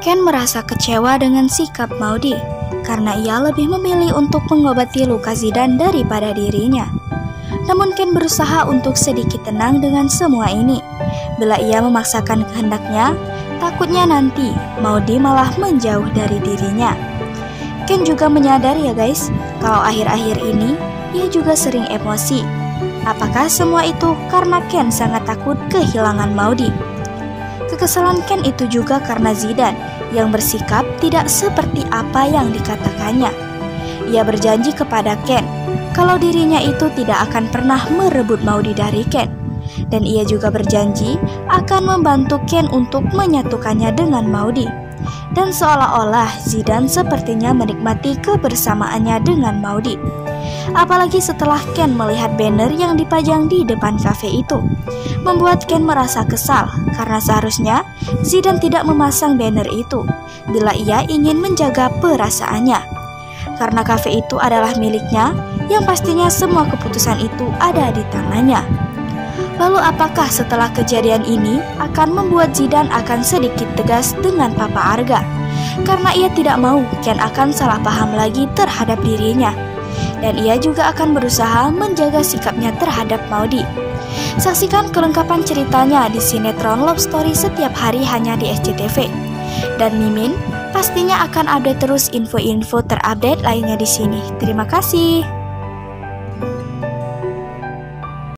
Ken merasa kecewa dengan sikap Maudy karena ia lebih memilih untuk mengobati luka Zidane daripada dirinya. Namun Ken berusaha untuk sedikit tenang dengan semua ini. Bila ia memaksakan kehendaknya, takutnya nanti Maudy malah menjauh dari dirinya. Ken juga menyadari ya guys, kalau akhir-akhir ini ia juga sering emosi. Apakah semua itu karena Ken sangat takut kehilangan Maudy? Kekesalan Ken itu juga karena Zidane yang bersikap tidak seperti apa yang dikatakannya. Ia berjanji kepada Ken kalau dirinya itu tidak akan pernah merebut Maudy dari Ken. Dan ia juga berjanji akan membantu Ken untuk menyatukannya dengan Maudy. Dan seolah-olah Zidane sepertinya menikmati kebersamaannya dengan Maudy. Apalagi setelah Ken melihat banner yang dipajang di depan kafe itu, membuat Ken merasa kesal karena seharusnya Zidane tidak memasang banner itu bila ia ingin menjaga perasaannya. Karena kafe itu adalah miliknya, yang pastinya semua keputusan itu ada di tangannya. Lalu apakah setelah kejadian ini akan membuat Zidane akan sedikit tegas dengan Papa Arga? Karena ia tidak mau Ken akan salah paham lagi terhadap dirinya. Dan ia juga akan berusaha menjaga sikapnya terhadap Maudy. Saksikan kelengkapan ceritanya di sinetron Love Story setiap hari hanya di SCTV. Dan Mimin pastinya akan update terus info-info terupdate lainnya di sini. Terima kasih.